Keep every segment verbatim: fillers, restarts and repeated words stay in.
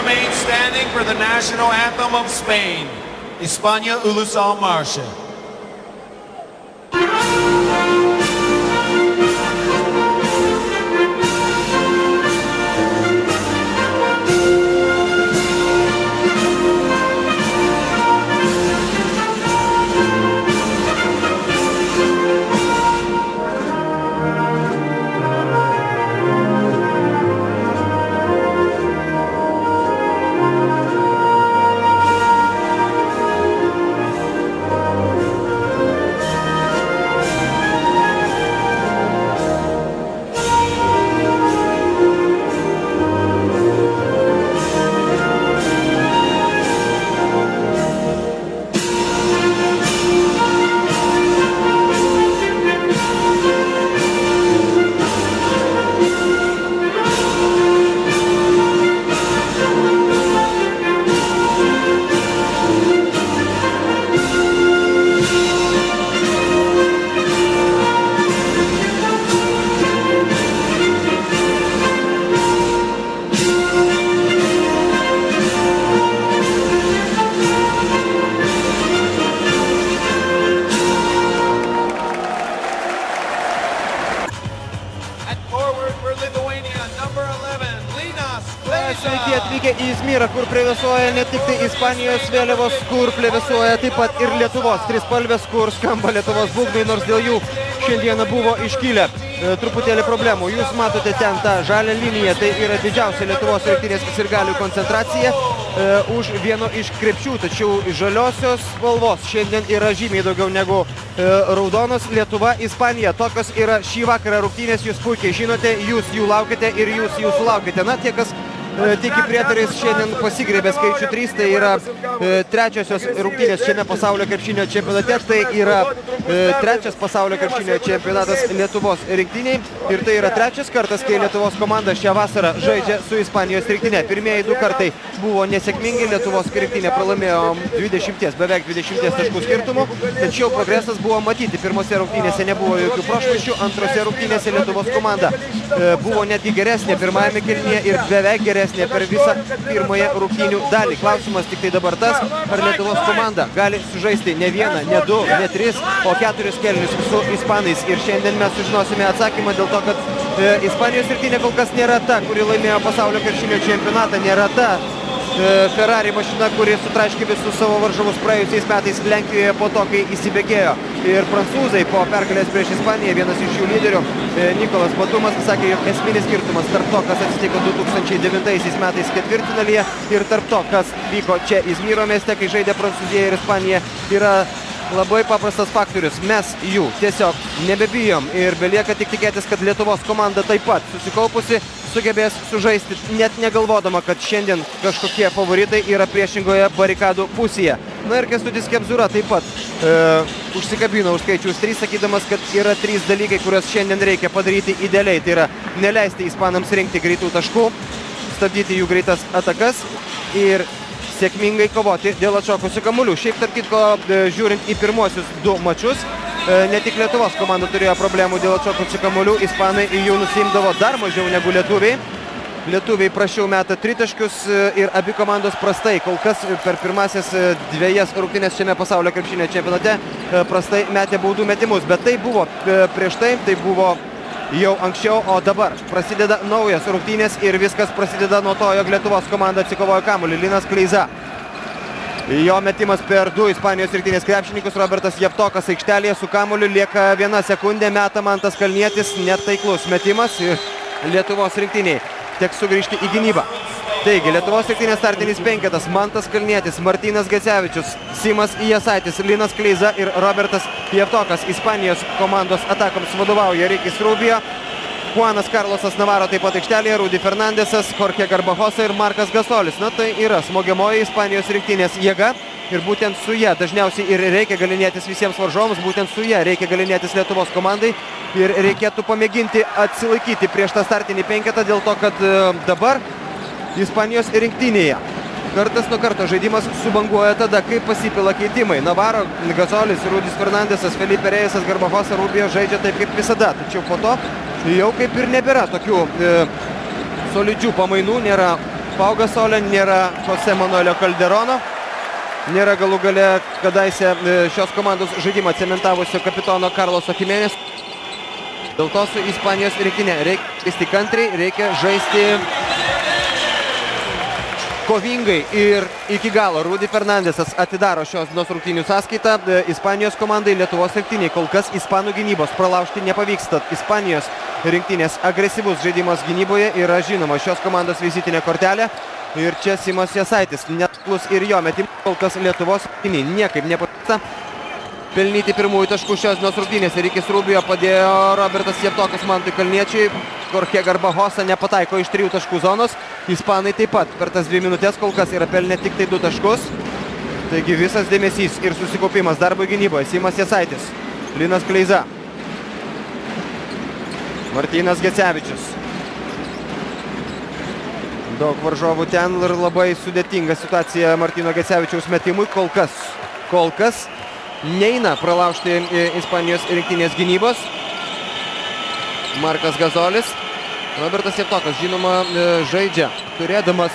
remain standing for the national anthem of Spain. España Ulusal Marcha. Sveiki atvykę į Izmirą, kur plevėsuoja ne tik tai Ispanijos vėliavos, kur plevėsuoja taip pat ir Lietuvos trispalvės, kur skamba Lietuvos būgnai, nors dėl jų šiandieną buvo iškilę e, truputėlį problemų. Jūs matote ten tą žalią liniją, tai yra didžiausia Lietuvos rinktinės sirgalių koncentracija e, už vieno iš krepšių, tačiau žaliosios spalvos šiandien yra žymiai daugiau negu e, raudonos. Lietuva, Ispanija, tokios yra šį vakarą rungtynės, jūs puikiai žinote, jūs jų laukite ir jūs jų sulaukite. Na, tie, kas tiki prietarais šiandien pasigrėbė skaičių trys, tai yra e, trečiosios rungtynės šiame pasaulio krepšinio čempionate, tai yra e, trečias pasaulio krepšinio čempionatas Lietuvos rinktiniai ir tai yra trečias kartas, kai Lietuvos komanda šią vasarą žaidžia su Ispanijos rinktine. Pirmieji du kartai buvo nesėkmingi, Lietuvos rinktinė pralaimėjo dvidešimties, beveik dvidešimties taškų skirtumų, tačiau progresas buvo matyti. Pirmose rungtynėse nebuvo jokių prošvaisčių, antrose rungtynėse Lietuvos komanda e, buvo netgi geresnė pirmajame kėlinyje ir beveik geresnė per visą pirmąją rungtynių dalį. Klausimas tik tai dabar tas, ar Lietuvos komanda gali sužaisti ne vieną, ne du, ne tris, o keturis kėlinius su ispanais. Ir šiandien mes sužinosime atsakymą dėl to, kad e, Ispanijos rinktinė kol kas nėra ta, kuri laimėjo pasaulio krepšinio čempionatą, nėra ta e, Ferrari mašina, kuri sutraiškė visus savo varžovus praėjusiais metais Lenkijoje po to, kai įsibėgėjo. Ir prancūzai po pergalės prieš Ispaniją, vienas iš jų lyderių, e, Nikolas Batumas, sakė, jog esminis skirtumas tarp to, kas atsitiko du tūkstančiai devintaisiais metais ketvirtfinalyje ir tarp to, kas vyko čia Izmiro mieste, kai žaidė Prancūzija ir Ispanija, yra labai paprastas faktorius. Mes jų tiesiog nebebijom ir belieka tik tikėtis, kad Lietuvos komanda taip pat susikaupusi sugebės sužaisti, net negalvodama, kad šiandien kažkokie favoritai yra priešingoje barikadų pusėje. Na ir Kęstutis Kemzūra taip pat e, užsikabino už skaičius trys, sakydamas, kad yra trys dalykai, kuriuos šiandien reikia padaryti idealiai. Tai yra neleisti ispanams rinkti greitų taškų, stabdyti jų greitas atakas ir sėkmingai kovoti dėl atšokusių kamuolių. Šiaip, tarp kitko, žiūrint į pirmosius du mačius, ne tik Lietuvos komanda turėjo problemų dėl atšokusių kamuolių, ispanai jų nusiimdavo dar mažiau negu lietuviai. Lietuviai prašiau meta tritaškius ir abi komandos prastai. Kol kas per pirmasias dviejas rungtynes šiame pasaulio krepšinio čempionate prastai metė baudų metimus. Bet tai buvo prieš tai, tai buvo jau anksčiau, o dabar prasideda naujas rungtynės ir viskas prasideda nuo to, jog Lietuvos komanda atsikovojo kamuolį. Linas Kleiza. Jo metimas per du Ispanijos rinktinės krepšininkus. Robertas Javtokas aikštelėje su kamuoliu, lieka viena sekundė, meta Mantas Kalnietis, netaiklus metimas ir Lietuvos rinktiniai teks sugrįžti į gynybą. Taigi, Lietuvos rinktinės startinis penketas: Mantas Kalnietis, Martynas Gecevičius, Simas Jasaitis, Linas Kleiza ir Robertas Javtokas. Ispanijos komandos atakoms vadovauja Rikis Rubio, Juanas Karlosas Navaro taip pat aikštelėje, Rudy Fernandesas, Jorge Garbajosa ir Markas Gasolis. Na, tai yra smogiamoji Ispanijos rinktinės jėga ir būtent su ją dažniausiai ir reikia galinėtis visiems varžovams, būtent su ją reikia galinėtis Lietuvos komandai ir reikėtų pamėginti atsilaikyti prieš tą startinį penketą, dėl to, kad dabar Ispanijos rinktinėje kartas nuo karto žaidimas subanguoja tada, kai pasipila keitimai. Navaro, Gasolis, Rudis Fernandesas, Felipe Reyesas, Garbajosa, Rubio žaidžia taip kaip visada, tačiau po to jau kaip ir nebėra tokių e, solidžių pamainų, nėra Pau Gasolio, nėra Jose Manuelio Calderono, nėra galų gale kadaise šios komandos žaidimą cementavusio kapitono Carloso Jimenez. Dėl to su Ispanijos rinktinė reikia žaisti kantriai, reikia žaisti kovingai ir iki galo. Rudy Fernandesas atidaro šios dienos rungtynių sąskaitą Ispanijos komandai. Lietuvos rinktiniai kol kas ispanų gynybos pralaužti nepavyksta. Ispanijos rinktinės agresyvus žaidimas gynyboje yra žinoma šios komandos vizitinė kortelė. Ir čia Simas Jasaitis netklus ir jo metimų kol kas Lietuvos rinktiniai niekaip nepavyksta pelnyti pirmųjų taškų šios dienos rungtynėse. Rikis Rubio padėjo Robertas Javtokas Mantui Kalniečiui. Jorge Garbajosa nepataiko iš trijų taškų zonos. Ispanai taip pat per tas dvi minutės kol kas yra pelnę tik tai du taškus. Taigi visas dėmesys ir susikaupimas darbo gynyboje. Simas Jasaitis, Linas Kleiza, Martynas Gecevičius. Daug varžovų ten ir labai sudėtinga situacija Martyno Gecevičiaus metimui. Kol kas, kol kas neina pralaužti Ispanijos rinktinės gynybos. Markas Gazolis. Robertas Javtokas, žinoma, žaidžia, turėdamas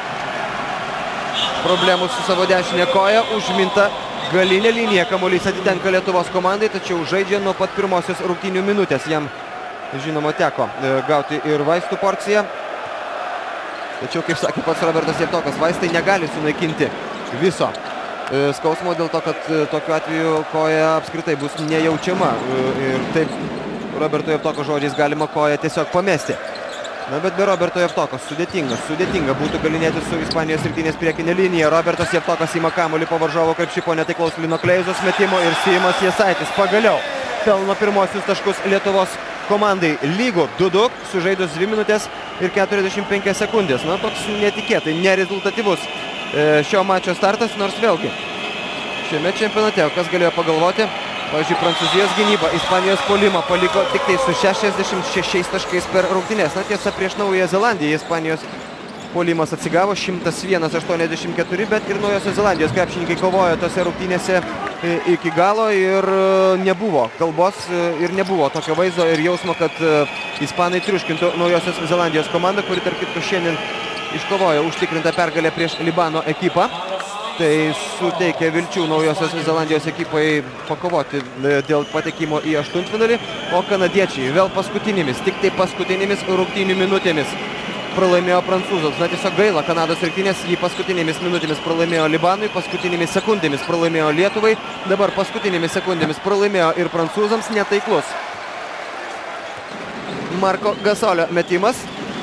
problemų su savo dešinė koja. Užminta galinė linija, kamuolys atitenka Lietuvos komandai, tačiau žaidžia nuo pat pirmosios rungtynių minutės. Jam, žinoma, teko gauti ir vaistų porciją. Tačiau, kaip sakė pats Robertas Javtokas, vaistai negali sunaikinti viso skausmo dėl to, kad tokiu atveju koja apskritai bus nejaučiama. Ir taip Roberto Javtoko žodžiais galima koją tiesiog pamesti. Na, bet be Roberto Javtokos sudėtinga, sudėtinga būtų galinėti su Ispanijos rinktinės priekinė linija. Robertas Javtokas ima kamuolį po varžovo krepšį po netaiklaus Lino Kleizos metimo ir Simas Jasaitis pagaliau pelno pirmosius taškus Lietuvos komandai. Lygų du du, sužaidus dvi minutės ir keturiasdešimt penkias sekundės. Na, toks netikėtai, nerezultatyvus šio mačo startas, nors vėlgi šiame čempionate, kas galėjo pagalvoti, pavyzdžiui, Prancūzijos gynyba Ispanijos puolimą paliko tik tai su šešiasdešimt šešiais taškais per rungtynes. Na, tiesa, prieš Naująją Zelandiją Ispanijos puolimas atsigavo šimtas vienas aštuoniasdešimt keturi, bet ir Naujosios Zelandijos krepšininkai kovojo tose rungtynėse iki galo ir nebuvo kalbos ir nebuvo tokio vaizdo ir jausmo, kad ispanai triuškintų Naujosios Zelandijos komandą, kuri tarp kitko šiandien iškovojo užtikrintą pergalę prieš Libano ekipą. Tai suteikia vilčių Naujosios Zelandijos ekipai pakovoti dėl patekimo į aštuntfinalį. O kanadiečiai vėl paskutinėmis, tik tai paskutinėmis rungtynių minutėmis pralaimėjo prancūzams. Na, tiesiog gaila Kanados rinktinės, jį paskutinėmis minutėmis pralaimėjo Libanui, paskutinėmis sekundėmis pralaimėjo Lietuvai, dabar paskutinėmis sekundėmis pralaimėjo ir prancūzams. Netaiklus Marko Gasolio metimas.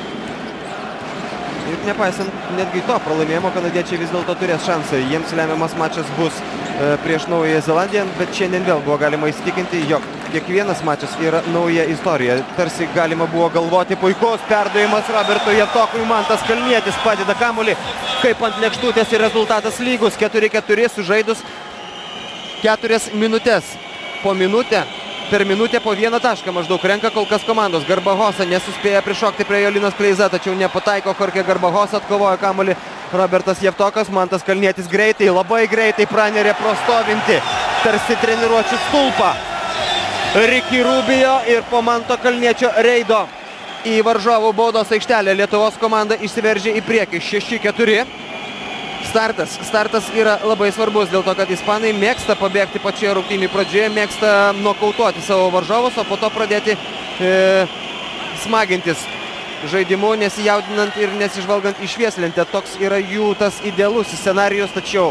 Ir nepaisant netgi to pralaimėjimo, kanadiečiai vis dėlto turės šansą. Jiems lemiamas mačas bus e, prieš Naująją Zelandiją, bet šiandien vėl buvo galima įsitikinti, jog kiekvienas mačas yra nauja istorija. Tarsi galima buvo galvoti, puikus perdavimas Robertui Javtokui, Mantas Kalnietis padeda kamuolį kaip ant lėkštutės ir rezultatas lygus. keturi keturi sužaidus keturias minutės. Po minutę, per minutę po vieną tašką maždaug renka kol kas komandos. Garbajosa nesuspėja prišokti prie jo Linas Kleiza, tačiau nepataiko. Jorge Garbajosa atkovojo kamuolį Robertas Javtokas. Mantas Kalnietis greitai, labai greitai pranerė pro stovinti tarsi treniruočių stulpą Ricky Rubio ir po Manto Kalniečio reido į varžovų baudos aikštelę Lietuvos komanda išsiveržė į priekį šeši keturi. Startas. Startas yra labai svarbus dėl to, kad ispanai mėgsta pabėgti pačioje rungtynių pradžioje, mėgsta nokautuoti savo varžovus, o po to pradėti e, smagintis žaidimu, nesijaudinant ir nesižvalgant į švieslentę. Toks yra jų tas idealus scenarijus, tačiau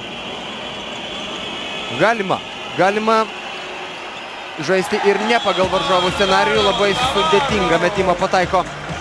galima, galima žaisti ir ne pagal varžovų scenarijų. Labai sudėtingą metimą pataiko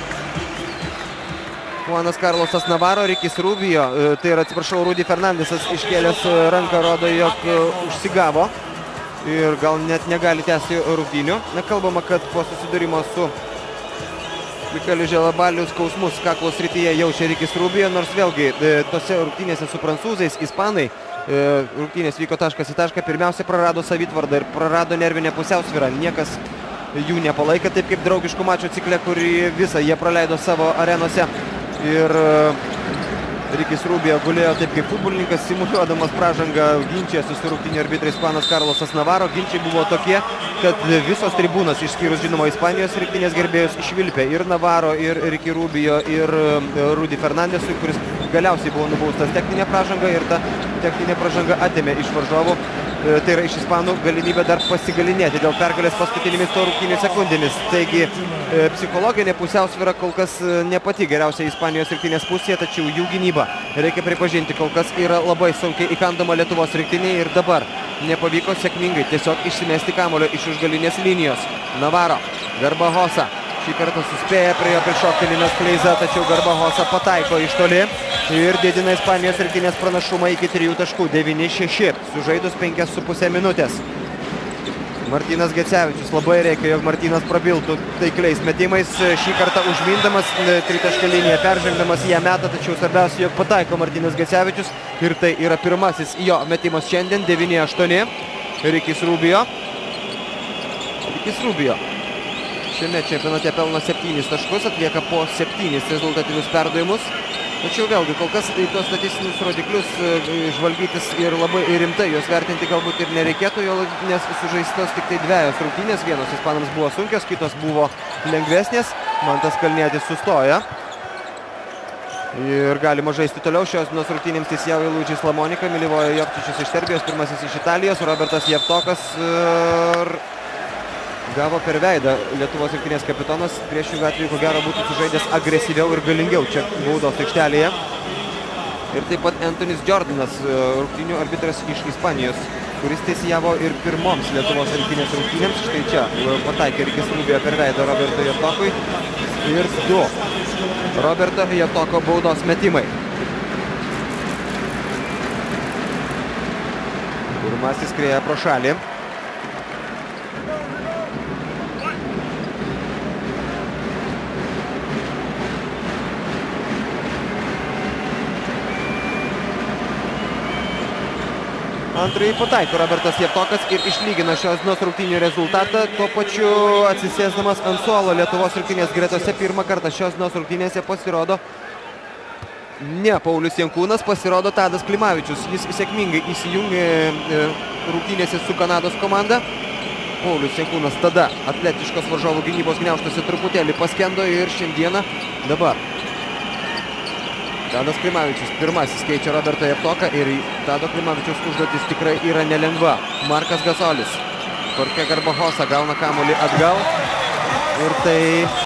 Juanas Karlosas Navaro. Rikis Rubio, tai yra, atsiprašau, Rudy Fernandesas iškėlęs ranką rodo, jog užsigavo ir gal net negali tęsti rungtynių. Kalbama, kad po susidūrimo su Mikeliu Želabaliu skausmus kaklo srityje jaučia Rikis Rubio, nors vėlgi tose rungtynėse su prancūzais ispanai rungtynės vyko taškas į tašką, pirmiausia prarado savitvardą ir prarado nervinę pusiausvyrą. Niekas jų nepalaikė taip kaip draugiškų mačų cikle, kurį visą jie praleido savo arenose. Ir Rikis Rubio gulėjo taip kaip futbolininkas, simuliuodamas pražangą, ginčėsi su rungtynių arbitrais Panas Karlosas Navaro. Ginčiai buvo tokie, kad visos tribūnos, išskyrus žinoma Ispanijos rinktinės gerbėjus, išvilpė ir Navaro, ir Riki Rubio, ir Rudy Fernandesui, kuris galiausiai buvo nubaustas techninė pražanga ir ta techninė pražanga atėmė iš varžovų. Tai yra iš ispanų galimybę dar pasigalinėti dėl pergalės paskutinėmis to rungtynių sekundėmis. Taigi psichologinė pusiausvyra kol kas ne pati geriausia Ispanijos rinktinės pusėje, tačiau jų gynyba, reikia pripažinti, kol kas yra labai sunkiai įkandama Lietuvos rinktinėje ir dabar nepavyko sėkmingai tiesiog išsimesti kamuolio iš užgalinės linijos. Navaro, Garbajosa. Šį kartą suspėja prie jo prišokti Linas Kleiza, tačiau Garbajosa pataiko iš toli ir didina Ispanijos rinktinės pranašumą iki trijų taškų, devyni šeši, sužaidus penkias su pusė minutės. Martynas Gecevičius, labai reikia, jog Martynas prabiltų taikliais metimais, šį kartą užmindamas tritaškio liniją, peržengdamas ją metą, tačiau svarbiausia, jog pataiko Martynas Gecevičius ir tai yra pirmasis jo metimas šiandien, devyni aštuoni, Rikis Rubio. Rikis Rubio šiame čempionate pelno septynis taškus, atlieka po septynis rezultatyvius perdavimus. Tačiau vėlgi, kol kas į tos statistinius rodiklius žvalgytis ir labai rimtai juos vertinti galbūt ir nereikėtų, nes sužaistos tik tai dvejos rungtynės. Vienos ispanams buvo sunkios, kitos buvo lengvesnės. Mantas Kalnietis sustoja. Ir galima žaisti toliau. Šios dienos rungtynėms teisėjauja Luidžis Lamonika, Milivojo Jovčičius iš Serbijos, pirmasis iš Italijos, Robertas Jevtokas ir gavo per veidą Lietuvos rinktinės kapitonas. Priešingų atveju, ko gero, būtų sužaidęs agresyviau ir galingiau čia baudos aikštelėje. Ir taip pat Antonis Jordanas, rungtynių arbitras iš Ispanijos, kuris teisėjavo ir pirmoms Lietuvos rinktinės rungtynėms. Štai čia pataikė Rikis Rubio per veidą Roberto Jevtokui. Ir du Roberto Jevtoko baudos metimai. Pirmasis skrieja pro šalį. Antrąjį pataiko Robertas Jevtokas ir išlygina šios dienos rungtynių rezultatą, tuo pačiu atsisėsdamas ant suolo Lietuvos rinktinės gretose. Pirmą kartą šios dienos rungtynėse pasirodo ne Paulius Jankūnas, pasirodo Tadas Klimavičius. Jis sėkmingai įsijungė rungtynėse su Kanados komanda. Paulius Jankūnas tada atletiškos varžovų gynybos gniaužtuose truputėlį paskendo ir šiandieną dabar Tadas Klimavičius pirmasis keičia Robertą Jevtoką ir Tado Klimavičiaus užduotis tikrai yra nelengva. Markas Gasolis, Jorge Garbajosa gauna kamuolį atgal ir tai